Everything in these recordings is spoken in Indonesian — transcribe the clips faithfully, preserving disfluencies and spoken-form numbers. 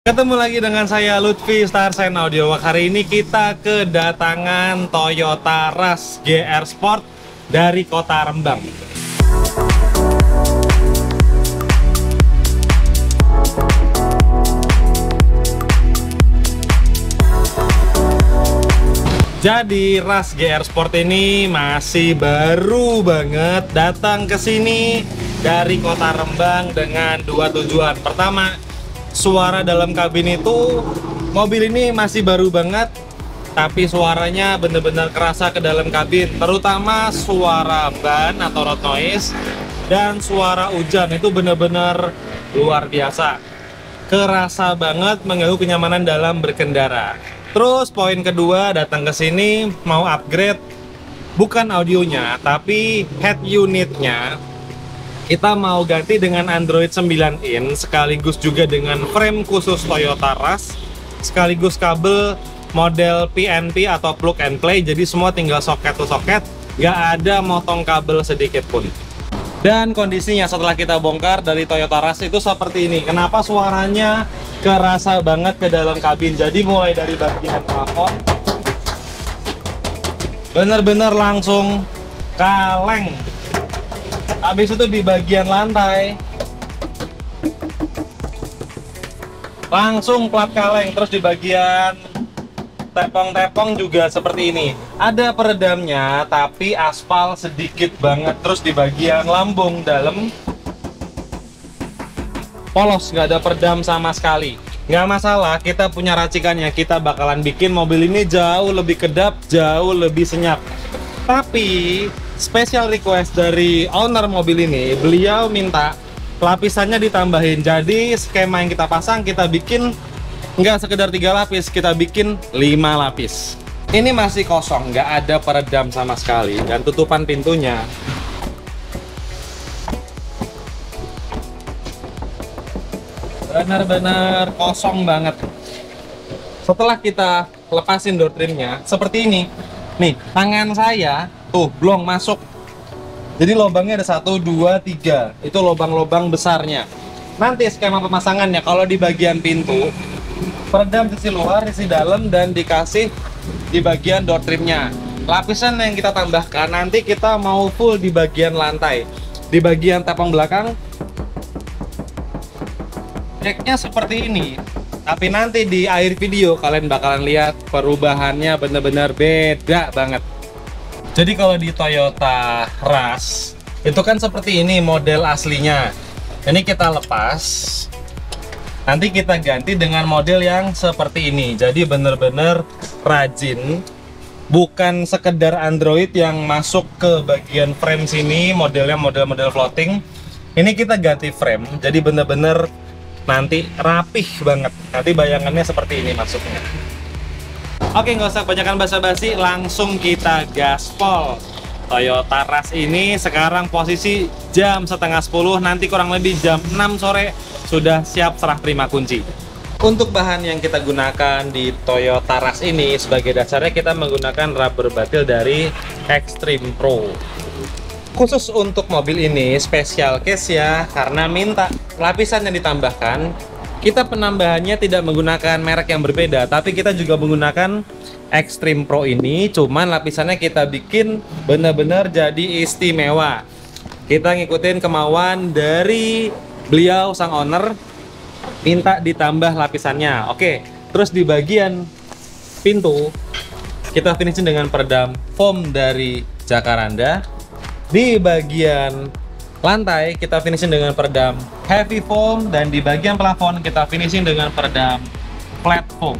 Ketemu lagi dengan saya Lutfi Star Sign Audio. Hari ini kita kedatangan Toyota Rush G R Sport dari kota Rembang. Jadi Rush G R Sport ini masih baru banget datang ke sini dari kota Rembang dengan dua tujuan. Pertama, suara dalam kabin itu, mobil ini masih baru banget, tapi suaranya bener-bener kerasa ke dalam kabin, terutama suara ban atau road noise dan suara hujan itu bener-bener luar biasa, kerasa banget mengganggu kenyamanan dalam berkendara. Terus poin kedua, datang ke sini mau upgrade bukan audionya tapi head unitnya. Kita mau ganti dengan Android sembilan in, sekaligus juga dengan frame khusus Toyota Rush, sekaligus kabel model P N P atau plug and play, jadi semua tinggal soket to soket, nggak ada motong kabel sedikit pun. Dan kondisinya setelah kita bongkar dari Toyota Rush itu seperti ini. Kenapa suaranya kerasa banget ke dalam kabin? Jadi mulai dari bagian plafon, bener-bener langsung kaleng. Habis itu di bagian lantai langsung plat kaleng. Terus di bagian tepong-tepong juga seperti ini, ada peredamnya tapi aspal sedikit banget. Terus di bagian lambung dalam polos, nggak ada peredam sama sekali. Nggak masalah, kita punya racikannya. Kita bakalan bikin mobil ini jauh lebih kedap, jauh lebih senyap. Tapi special request dari owner mobil ini, beliau minta lapisannya ditambahin. Jadi skema yang kita pasang, kita bikin nggak sekedar tiga lapis, kita bikin lima lapis. Ini masih kosong, nggak ada peredam sama sekali. Dan tutupan pintunya benar-benar kosong banget. Setelah kita lepasin door trimnya seperti ini nih, tangan saya tuh blong masuk, jadi lubangnya ada satu, dua, tiga, itu lubang-lubang besarnya. Nanti skema pemasangannya, kalau di bagian pintu peredam sisi luar, sisi dalam, dan dikasih di bagian door trimnya. Lapisan yang kita tambahkan nanti kita mau full di bagian lantai, di bagian tepung belakang. Jacknya seperti ini, tapi nanti di akhir video kalian bakalan lihat perubahannya bener-bener beda banget. Jadi kalau di Toyota Rush itu kan seperti ini model aslinya. Ini kita lepas, nanti kita ganti dengan model yang seperti ini. Jadi bener-bener rajin, bukan sekedar Android yang masuk ke bagian frame sini, modelnya model-model floating. Ini kita ganti frame, jadi bener-bener nanti rapih banget. Nanti bayangannya seperti ini masuknya. Oke, nggak usah kebanyakan basa-basi, langsung kita gaspol. Toyota Rush ini sekarang posisi jam setengah sepuluh, nanti kurang lebih jam enam sore sudah siap serah terima kunci. Untuk bahan yang kita gunakan di Toyota Rush ini, sebagai dasarnya kita menggunakan rubber batil dari Extreme Pro. Khusus untuk mobil ini spesial case ya, karena minta lapisan yang ditambahkan. Kita penambahannya tidak menggunakan merek yang berbeda, tapi kita juga menggunakan Extreme Pro ini, cuman lapisannya kita bikin benar-benar jadi istimewa. Kita ngikutin kemauan dari beliau sang owner, minta ditambah lapisannya. Oke, terus di bagian pintu kita finishing dengan peredam foam dari Jacaranda. Di bagian lantai kita finishing dengan peredam heavy foam, dan di bagian plafon kita finishing dengan peredam flat foam.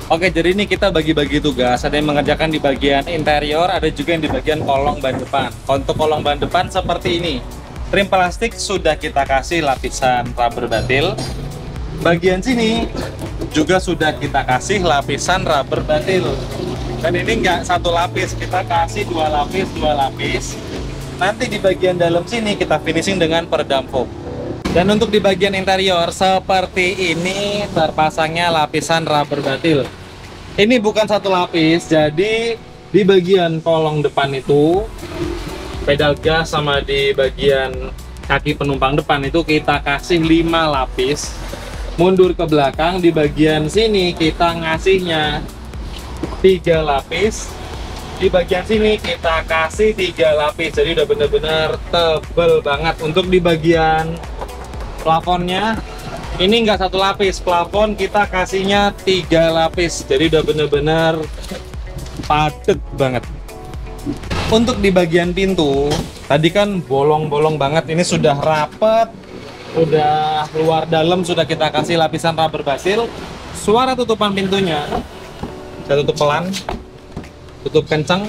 Oke, jadi ini kita bagi-bagi tugas. Ada yang mengerjakan di bagian interior, ada juga yang di bagian kolong ban depan. Untuk kolong ban depan seperti ini. Trim plastik sudah kita kasih lapisan rubber batil. Bagian sini juga sudah kita kasih lapisan rubber batil. Dan ini nggak satu lapis, kita kasih dua lapis, dua lapis. Nanti di bagian dalam sini kita finishing dengan peredam foam. Dan untuk di bagian interior seperti ini terpasangnya lapisan rubber batil. Ini bukan satu lapis, jadi di bagian kolong depan itu pedal gas sama di bagian kaki penumpang depan itu kita kasih lima lapis. Mundur ke belakang di bagian sini kita ngasihnya tiga lapis. Di bagian sini kita kasih tiga lapis, jadi udah bener-bener tebel banget. Untuk di bagian plafonnya ini enggak satu lapis, plafon kita kasihnya tiga lapis, jadi udah bener-bener padet banget. Untuk di bagian pintu tadi kan bolong-bolong banget, ini sudah rapet, udah luar dalam sudah kita kasih lapisan rubber batil. Suara tutupan pintunya saya tutup pelan, tutup kencang,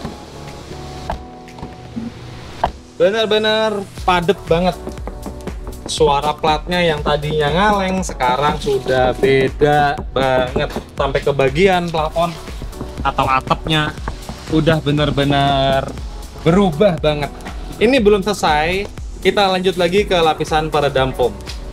bener-bener padet banget. Suara platnya yang tadinya ngaleng sekarang sudah beda banget, sampai ke bagian plafon atau atapnya udah bener-bener berubah banget. Ini belum selesai, kita lanjut lagi ke lapisan peredam foam.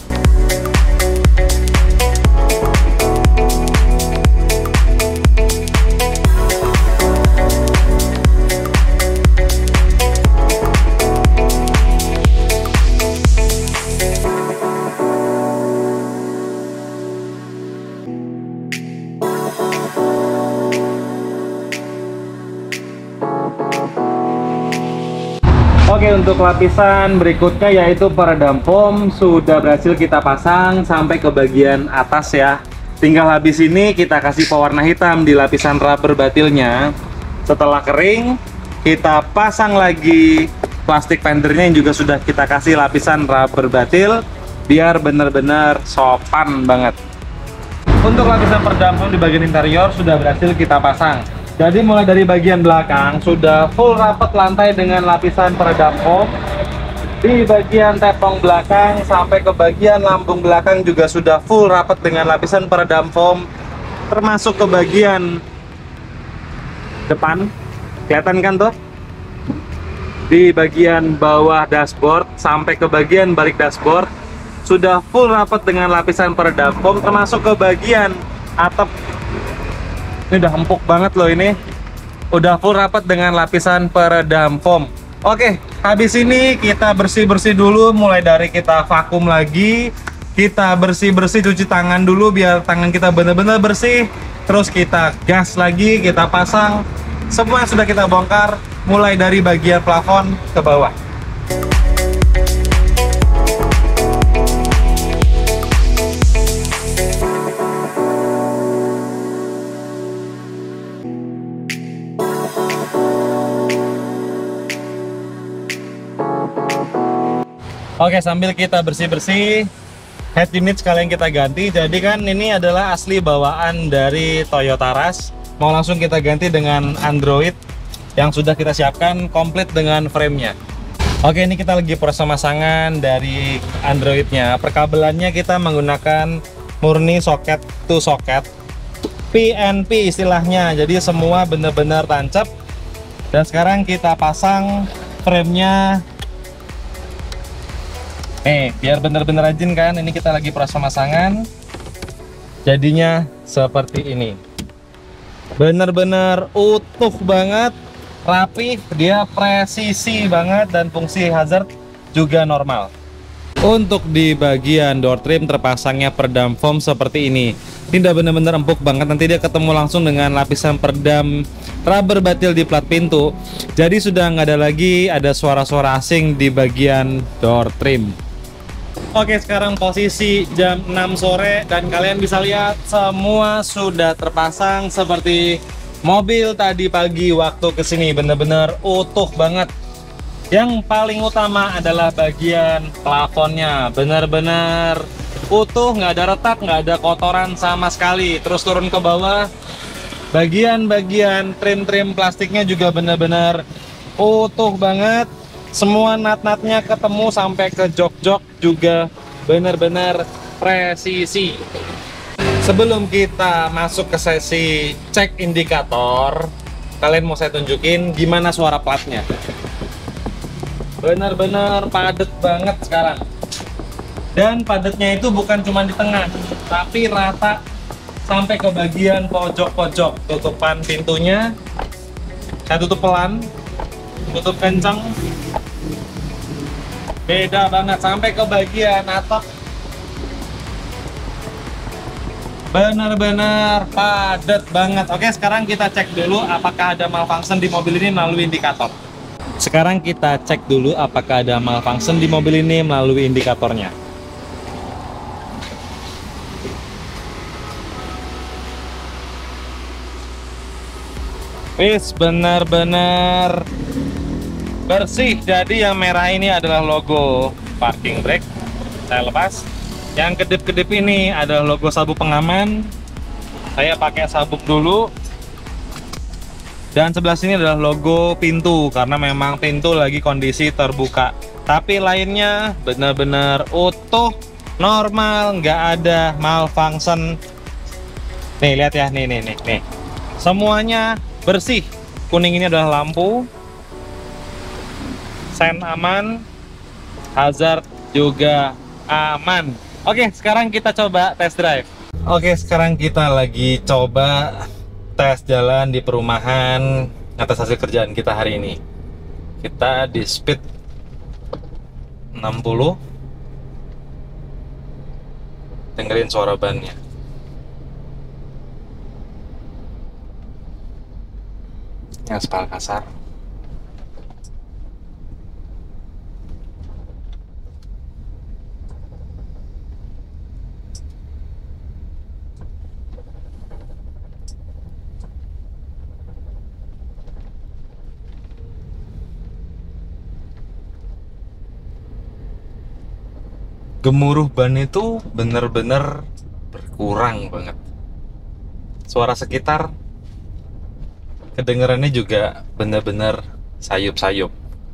Oke, untuk lapisan berikutnya yaitu peredam foam sudah berhasil kita pasang sampai ke bagian atas ya. Tinggal habis ini kita kasih pewarna hitam di lapisan rubber batilnya. Setelah kering, kita pasang lagi plastik fendernya yang juga sudah kita kasih lapisan rubber batil biar benar-benar sopan banget. Untuk lapisan peredam foam di bagian interior sudah berhasil kita pasang. Jadi mulai dari bagian belakang sudah full rapat lantai dengan lapisan peredam foam. Di bagian tepung belakang sampai ke bagian lambung belakang juga sudah full rapat dengan lapisan peredam foam. Termasuk ke bagian depan, kelihatan kan tuh? Di bagian bawah dashboard sampai ke bagian balik dashboard sudah full rapat dengan lapisan peredam foam, termasuk ke bagian atap. Ini udah empuk banget loh, ini udah full rapat dengan lapisan peredam foam. Oke, habis ini kita bersih-bersih dulu, mulai dari kita vakum lagi, kita bersih-bersih, cuci tangan dulu biar tangan kita benar-benar bersih. Terus kita gas lagi, kita pasang. Semua sudah kita bongkar, mulai dari bagian plafon ke bawah. Oke, sambil kita bersih-bersih, head unit sekalian kita ganti. Jadi kan ini adalah asli bawaan dari Toyota Rush. Mau langsung kita ganti dengan Android yang sudah kita siapkan komplit dengan frame-nya. Oke, ini kita lagi proses pemasangan dari Androidnya. Perkabelannya kita menggunakan murni soket to soket, P N P istilahnya. Jadi semua benar-benar tancap. Dan sekarang kita pasang frame-nya. Nih, biar bener-bener rajin kan, ini kita lagi proses pemasangan. Jadinya seperti ini. Bener-bener utuh banget, rapi, dia presisi banget, dan fungsi hazard juga normal. Untuk di bagian door trim terpasangnya peredam foam seperti ini. Tidak bener-bener empuk banget, nanti dia ketemu langsung dengan lapisan peredam rubber batil di plat pintu. Jadi sudah nggak ada lagi ada suara-suara asing di bagian door trim. Oke, sekarang posisi jam enam sore dan kalian bisa lihat semua sudah terpasang seperti mobil tadi pagi waktu kesini. Bener-bener utuh banget. Yang paling utama adalah bagian plafonnya, bener-bener utuh, nggak ada retak, nggak ada kotoran sama sekali. Terus turun ke bawah, bagian-bagian trim-trim plastiknya juga benar-benar utuh banget. Semua nut-nutnya ketemu sampai ke jok-jok juga benar-benar presisi. Sebelum kita masuk ke sesi cek indikator, kalian mau saya tunjukin gimana suara platnya. Benar-benar padat banget sekarang. Dan padatnya itu bukan cuma di tengah, tapi rata sampai ke bagian pojok-pojok. Tutupan pintunya saya tutup pelan, tutup kencang, beda banget sampai ke bagian atap. Benar-benar padat banget. Oke, sekarang kita cek dulu apakah ada malfunction di mobil ini melalui indikator. Sekarang kita cek dulu apakah ada malfunction di mobil ini melalui indikatornya. Wis, benar-benar bersih. Jadi yang merah ini adalah logo parking brake. Saya lepas. Yang kedip-kedip ini adalah logo sabuk pengaman. Saya pakai sabuk dulu. Dan sebelah sini adalah logo pintu, karena memang pintu lagi kondisi terbuka. Tapi lainnya benar-benar utuh, normal, nggak ada malfunction. Nih, lihat ya, nih, nih, nih, nih. Semuanya bersih. Kuning ini adalah lampu. Sen aman. Hazard juga aman. Oke, sekarang kita coba test drive. Oke, sekarang kita lagi coba tes jalan di perumahan atas hasil kerjaan kita hari ini. Kita di speed enam puluh. Dengerin suara bannya. Aspal kasar. Gemuruh ban itu bener-bener berkurang banget. Suara sekitar kedengarannya juga bener-bener sayup-sayup.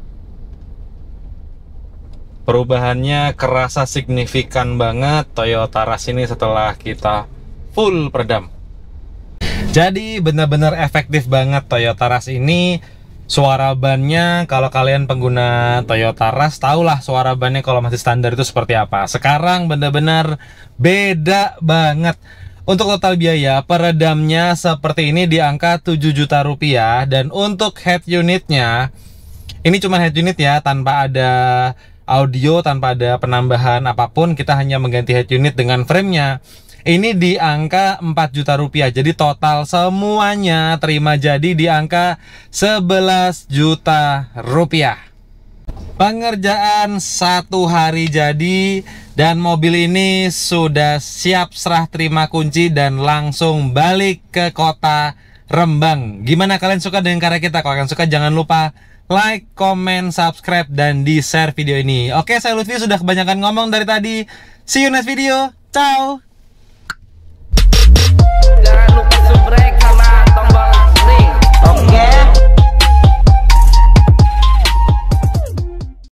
Perubahannya kerasa signifikan banget Toyota Rush ini setelah kita full peredam. Jadi bener-bener efektif banget Toyota Rush ini. Suara bannya, kalau kalian pengguna Toyota Rush, tahulah suara bannya kalau masih standar itu seperti apa. Sekarang benar-benar beda banget. Untuk total biaya peredamnya seperti ini di angka tujuh juta rupiah. Dan untuk head unitnya, ini cuma head unit ya, tanpa ada audio, tanpa ada penambahan apapun. Kita hanya mengganti head unit dengan frame-nya. Ini di angka empat juta rupiah. Jadi total semuanya terima jadi di angka sebelas juta rupiah. Pengerjaan satu hari jadi, dan mobil ini sudah siap serah terima kunci dan langsung balik ke kota Rembang. Gimana, kalian suka dengan karya kita? Kalau kalian suka, jangan lupa like, comment, subscribe, dan di share video ini. Oke, saya Lutfi sudah kebanyakan ngomong dari tadi. See you next video. Ciao.